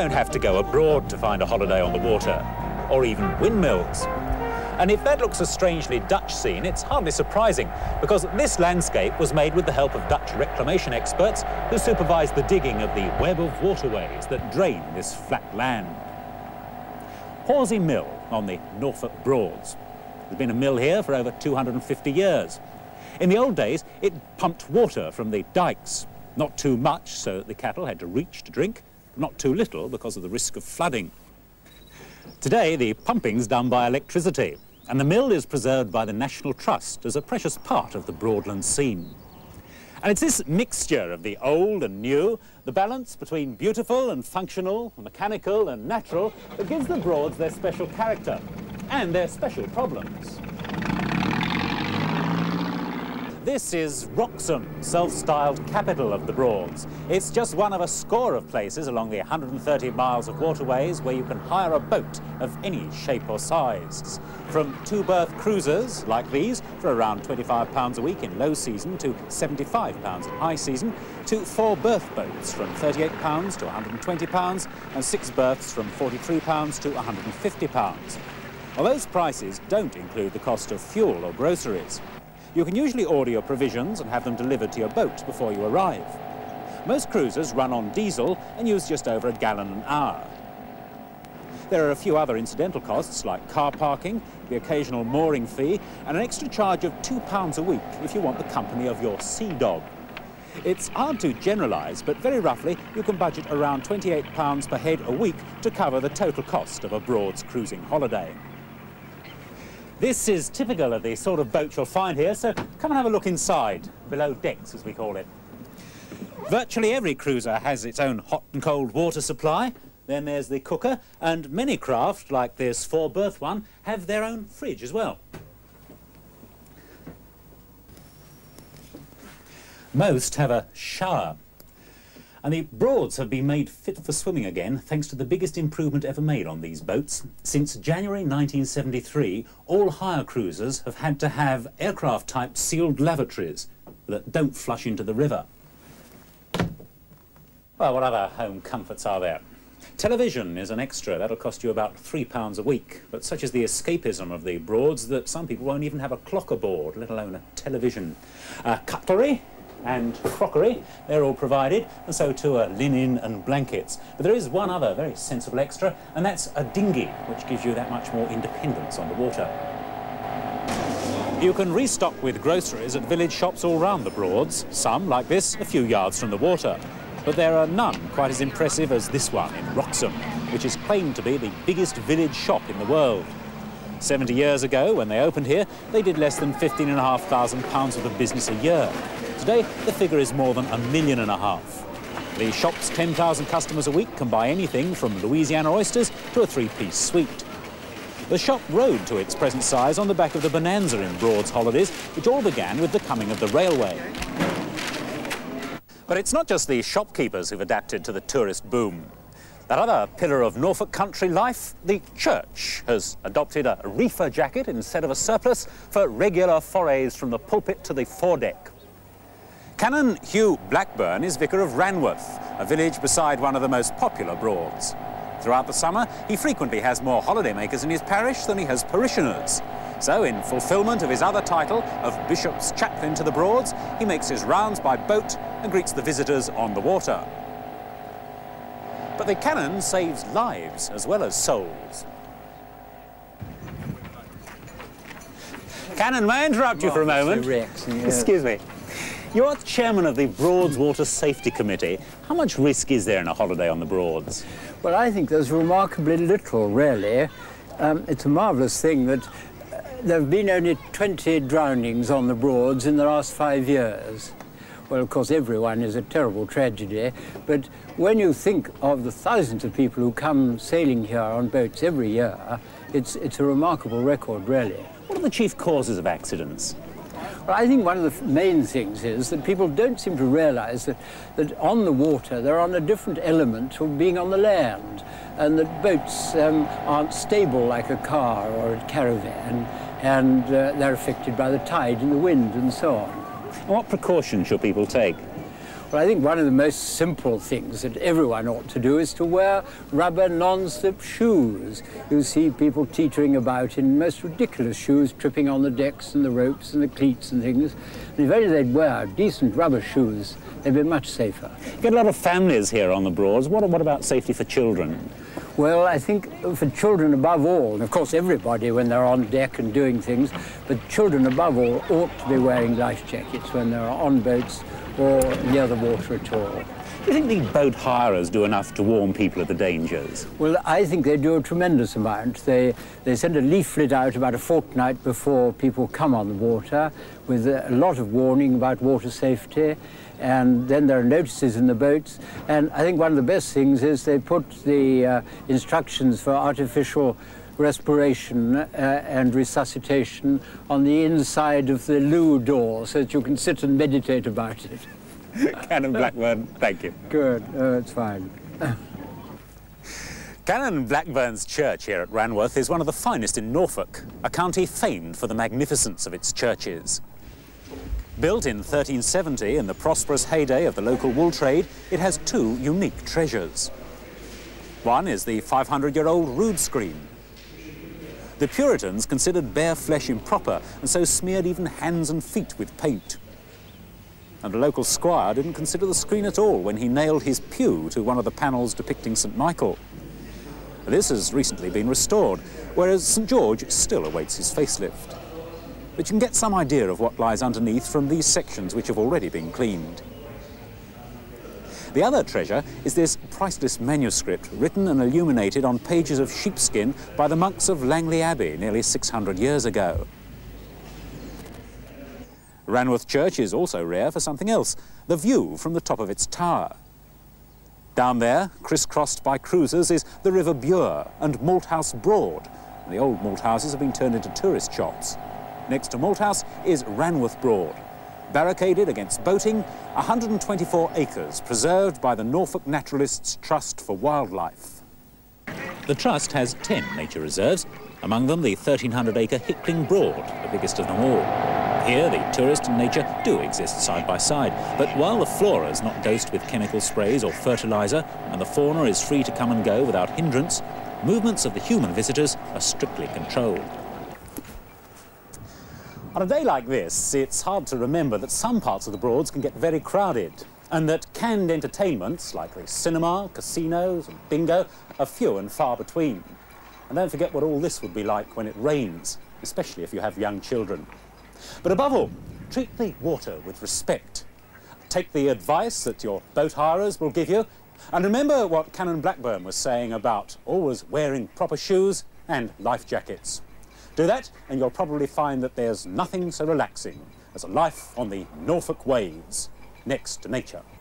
don't have to go abroad to find a holiday on the water, or even windmills. And if that looks a strangely Dutch scene, it's hardly surprising, because this landscape was made with the help of Dutch reclamation experts who supervised the digging of the web of waterways that drain this flat land. Horsey Mill on the Norfolk Broads. There's been a mill here for over 250 years. In the old days, it pumped water from the dikes. Not too much, so that the cattle had to reach to drink, not too little because of the risk of flooding. Today, the pumping's done by electricity, and the mill is preserved by the National Trust as a precious part of the Broadland scene. And it's this mixture of the old and new, the balance between beautiful and functional, mechanical and natural, that gives the Broads their special character and their special problems. This is Wroxham, self-styled capital of the Broads. It's just one of a score of places along the 130 miles of waterways where you can hire a boat of any shape or size. From two-berth cruisers like these for around £25 a week in low season to £75 in high season, to four-berth boats from £38 to £120 and six berths from £43 to £150. Well, those prices don't include the cost of fuel or groceries. You can usually order your provisions and have them delivered to your boat before you arrive. Most cruisers run on diesel and use just over £1 gallon an hour. There are a few other incidental costs like car parking, the occasional mooring fee, and an extra charge of £2 a week if you want the company of your sea dog. It's hard to generalise, but very roughly you can budget around £28 per head a week to cover the total cost of a Broads cruising holiday. This is typical of the sort of boat you'll find here, so come and have a look inside, below decks as we call it. Virtually every cruiser has its own hot and cold water supply. Then there's the cooker, and many craft, like this four-berth one, have their own fridge as well. Most have a shower. And the Broads have been made fit for swimming again thanks to the biggest improvement ever made on these boats. Since January 1973, all hire cruisers have had to have aircraft-type sealed lavatories that don't flush into the river. Well, what other home comforts are there? Television is an extra. That'll cost you about £3 a week. But such is the escapism of the Broads that some people won't even have a clock aboard, let alone a television. Cutlery and crockery, they're all provided, and so too are linen and blankets. But there is one other very sensible extra, and that's a dinghy, which gives you that much more independence on the water. You can restock with groceries at village shops all round the Broads, some, like this, a few yards from the water. But there are none quite as impressive as this one in Wroxham, which is claimed to be the biggest village shop in the world. 70 years ago, when they opened here, they did less than £15,500 worth of business a year. Today, the figure is more than £1.5 million. The shop's 10,000 customers a week can buy anything from Louisiana oysters to a three-piece suite. The shop rode to its present size on the back of the bonanza in Broads holidays, which all began with the coming of the railway. But it's not just the shopkeepers who've adapted to the tourist boom. That other pillar of Norfolk country life, the church, has adopted a reefer jacket instead of a surplice for regular forays from the pulpit to the foredeck. Canon Hugh Blackburn is vicar of Ranworth, a village beside one of the most popular Broads. Throughout the summer, he frequently has more holidaymakers in his parish than he has parishioners. So, in fulfilment of his other title of Bishop's Chaplain to the Broads, he makes his rounds by boat and greets the visitors on the water. But the canon saves lives as well as souls. Canon, may I interrupt you for a moment? Excuse me. You're chairman of the Broads Water Safety Committee. How much risk is there in a holiday on the Broads? Well, I think there's remarkably little, really. It's a marvellous thing that there have been only 20 drownings on the Broads in the last 5 years. Well, of course, everyone is a terrible tragedy, but when you think of the thousands of people who come sailing here on boats every year, it's a remarkable record, really. What are the chief causes of accidents? Well, I think one of the main things is that people don't seem to realise that on the water they're on a different element from being on the land, and that boats aren't stable like a car or a caravan, and they're affected by the tide and the wind and so on. And what precautions should people take? Well, Well, I think one of the most simple things that everyone ought to do is to wear rubber non-slip shoes. You see people teetering about in most ridiculous shoes, tripping on the decks and the ropes and the cleats and things. And if only they'd wear decent rubber shoes, they'd be much safer. You get a lot of families here on the Broads. What about safety for children? Well, I think for children above all, and of course everybody when they're on deck and doing things, but children above all ought to be wearing life jackets when they're on boats or near the water at all. Do you think the boat hirers do enough to warn people of the dangers? Well, I think they do a tremendous amount. They send a leaflet out about a fortnight before people come on the water with a lot of warning about water safety. And then there are notices in the boats. And I think one of the best things is they put the instructions for artificial respiration and resuscitation on the inside of the loo door so that you can sit and meditate about it. Canon Blackburn, thank you. Good, it's fine. Canon Blackburn's church here at Ranworth is one of the finest in Norfolk, a county famed for the magnificence of its churches. Built in 1370 in the prosperous heyday of the local wool trade, it has two unique treasures. One is the 500-year-old rood screen. The Puritans considered bare flesh improper and so smeared even hands and feet with paint. And a local squire didn't consider the screen at all when he nailed his pew to one of the panels depicting St. Michael. This has recently been restored, whereas St. George still awaits his facelift. But you can get some idea of what lies underneath from these sections which have already been cleaned. The other treasure is this priceless manuscript written and illuminated on pages of sheepskin by the monks of Langley Abbey nearly 600 years ago. Ranworth Church is also rare for something else, the view from the top of its tower. Down there, crisscrossed by cruisers, is the River Bure and Malthouse Broad. And the old malthouses have been turned into tourist shops. Next to Malthouse is Ranworth Broad. Barricaded against boating, 124 acres preserved by the Norfolk Naturalists' Trust for Wildlife. The Trust has 10 nature reserves, among them the 1,300-acre Hickling Broad, the biggest of them all. Here, the tourist and nature do exist side by side, but while the flora is not dosed with chemical sprays or fertiliser, and the fauna is free to come and go without hindrance, movements of the human visitors are strictly controlled. On a day like this, it's hard to remember that some parts of the Broads can get very crowded, and that canned entertainments like the cinema, casinos and bingo are few and far between. And don't forget what all this would be like when it rains, especially if you have young children. But above all, treat the water with respect. Take the advice that your boat hirers will give you, and remember what Canon Blackburn was saying about always wearing proper shoes and life jackets. Do that, and you'll probably find that there's nothing so relaxing as a life on the Norfolk waves, next to nature.